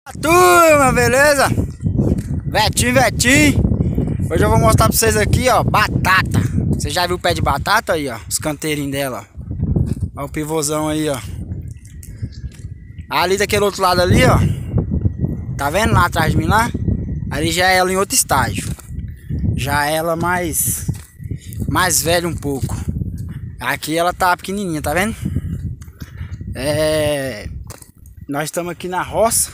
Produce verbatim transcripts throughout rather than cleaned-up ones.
Turma, beleza? Vetinho, Vetinho. Hoje eu vou mostrar pra vocês aqui, ó, batata. Você já viu o pé de batata aí, ó? Os canteirinhos dela, ó. Olha o pivôzão aí, ó. Ali daquele outro lado ali, ó. Tá vendo lá atrás de mim lá? Ali já é ela em outro estágio. Já é ela mais Mais velha um pouco. Aqui ela tá pequenininha, tá vendo? É... Nós estamos aqui na roça.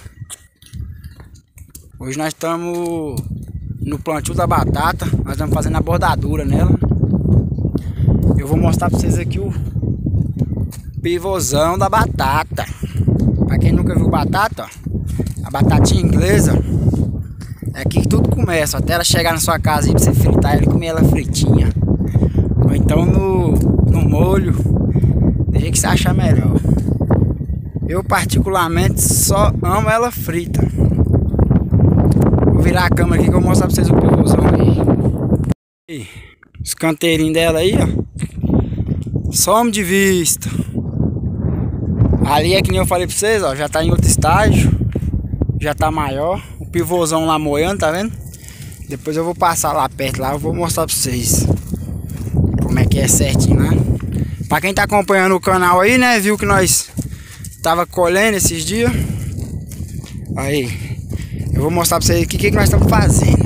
Hoje nós estamos no plantio da batata. Nós estamos fazendo a bordadura nela. Eu vou mostrar pra vocês aqui o pivôzão da batata. Pra quem nunca viu batata, ó, a batatinha inglesa é aqui que tudo começa. Até ela chegar na sua casa aí pra você fritar ela e comer ela fritinha. Ou então no, no molho, do jeito que você achar melhor. Eu particularmente só amo ela frita. Vou virar a câmera aqui que eu vou mostrar pra vocês o pivôzão aí. Os canteirinhos dela aí, ó. Some de vista. Ali é que nem eu falei pra vocês, ó. Já tá em outro estágio. Já tá maior. O pivôzão lá moendo, tá vendo? Depois eu vou passar lá perto lá. Eu vou mostrar pra vocês como é que é certinho, né? Pra quem tá acompanhando o canal aí, né? Viu que nós tava colhendo esses dias. Aí. Eu vou mostrar pra vocês aqui o que, que nós estamos fazendo.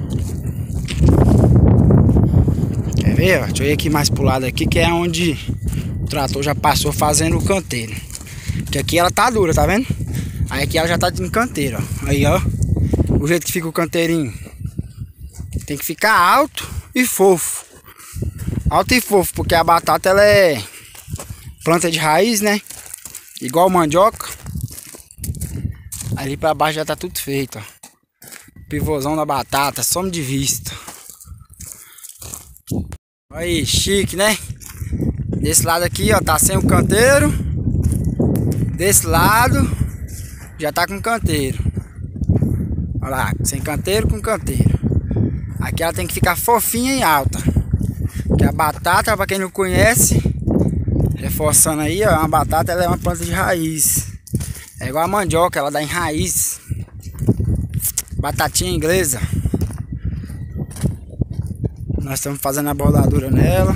Quer ver? Ó? Deixa eu ir aqui mais pro lado aqui, que é onde o trator já passou fazendo o canteiro. Que aqui ela tá dura, tá vendo? Aí aqui ela já tá em canteiro, ó. Aí, ó. O jeito que fica o canteirinho. Tem que ficar alto e fofo. Alto e fofo, porque a batata ela é planta de raiz, né? Igual mandioca. Ali pra baixo já tá tudo feito, ó. Pivôzão da batata, some de vista. Aí, chique, né? Desse lado aqui, ó, tá sem o canteiro. Desse lado já tá com canteiro. Olha lá, sem canteiro com canteiro. Aqui ela tem que ficar fofinha e alta. Que a batata, pra quem não conhece, reforçando aí, ó, a batata ela é uma planta de raiz. É igual a mandioca, ela dá em raiz. Batatinha inglesa. Nós estamos fazendo a bordadura nela.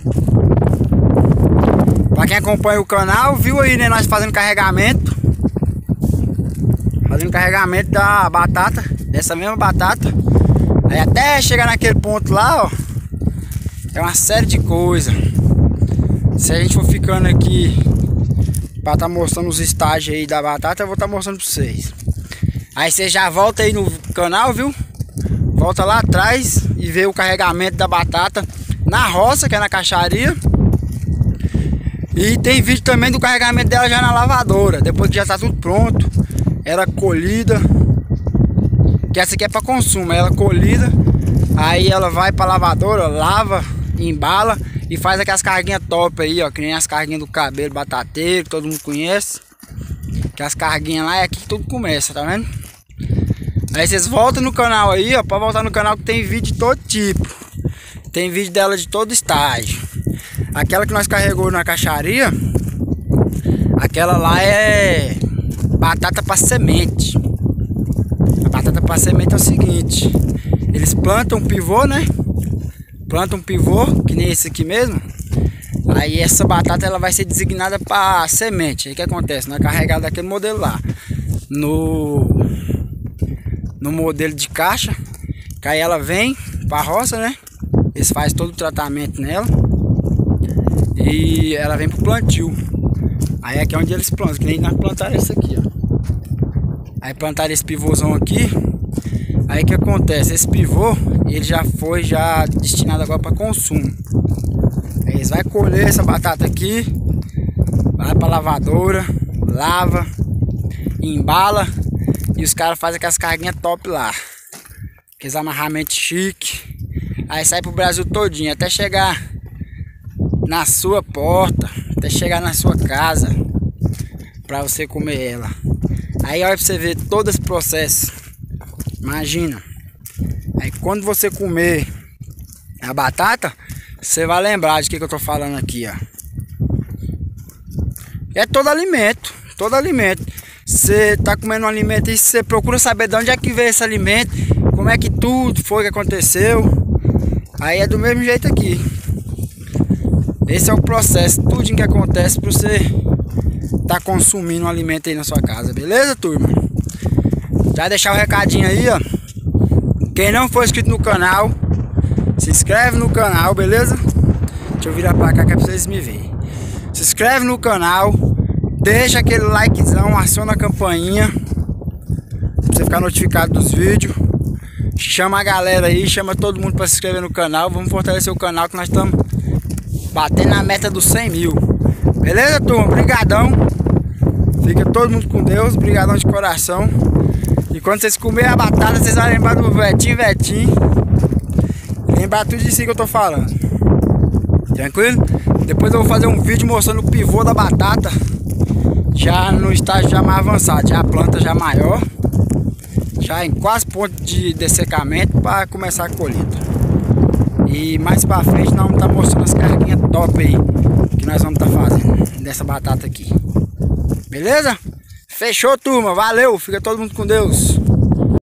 Pra quem acompanha o canal, viu aí, né? Nós fazendo carregamento. Fazendo carregamento da batata. Dessa mesma batata. Aí até chegar naquele ponto lá, ó. É uma série de coisas. Se a gente for ficando aqui pra estar tá mostrando os estágios aí da batata, eu vou estar tá mostrando pra vocês. Aí você já volta aí no canal, viu? Volta lá atrás e vê o carregamento da batata na roça, que é na caixaria. E tem vídeo também do carregamento dela já na lavadora. Depois que já tá tudo pronto, ela colhida. Que essa aqui é para consumo, ela colhida. Aí ela vai pra lavadora, lava, embala e faz aquelas carguinhas top aí, ó. Que nem as carguinhas do cabelo batateiro, que todo mundo conhece. Que as carguinhas lá é aqui que tudo começa, tá vendo? Aí vocês voltam no canal aí, ó. Pra voltar no canal que tem vídeo de todo tipo. Tem vídeo dela de todo estágio. Aquela que nós carregou na caixaria, aquela lá é batata para semente. A batata para semente é o seguinte: eles plantam um pivô, né? Plantam um pivô, que nem esse aqui mesmo. Aí essa batata ela vai ser designada para semente. Aí o que acontece? Nós carregamos daquele modelo lá no no modelo de caixa. Que aí ela vem para a roça, né? Eles fazem todo o tratamento nela e ela vem pro plantio. Aí aqui é onde eles plantam, que nem nós plantaram esse aqui, ó. Aí plantaram esse pivôzão aqui. Aí o que acontece? Esse pivô, ele já foi já destinado agora para consumo. Aí eles vão colher essa batata aqui, vai para lavadora, lava, embala e os caras fazem aquelas carguinhas top lá. Aqueles amarramentos chique. Aí sai pro Brasil todinho, até chegar na sua porta, até chegar na sua casa, pra você comer ela. Aí olha pra você ver todo esse processo. Imagina. Aí quando você comer a batata, você vai lembrar de que, que eu tô falando aqui, ó. É todo alimento, todo alimento. você tá comendo um alimento e você procura saber de onde é que veio esse alimento, como é que tudo foi que aconteceu. Aí é do mesmo jeito aqui. Esse é o processo, tudo que acontece para você tá consumindo um alimento aí na sua casa, beleza, turma? Já deixar o recadinho aí, ó. Quem não for inscrito no canal, se inscreve no canal, beleza? Deixa eu virar pra cá que é pra vocês me verem. Se inscreve no canal, deixa aquele likezão, aciona a campainha pra você ficar notificado dos vídeos. Chama a galera aí, chama todo mundo pra se inscrever no canal. Vamos fortalecer o canal que nós estamos batendo na meta dos cem mil. Beleza, turma? Obrigadão. Fica todo mundo com Deus, brigadão de coração. E quando vocês comerem a batata, vocês vão lembrar do Vetinho, Vetinho. Lembrar tudo disso que eu tô falando. Tranquilo? Depois eu vou fazer um vídeo mostrando o pivô da batata. Já no estágio já mais avançado. Já a planta já maior. Já em quase ponto de dessecamento para começar a colheita. E mais pra frente nós vamos estar tá mostrando as carguinhas top aí. Que nós vamos estar tá fazendo dessa batata aqui. Beleza? Fechou, turma. Valeu. Fica todo mundo com Deus.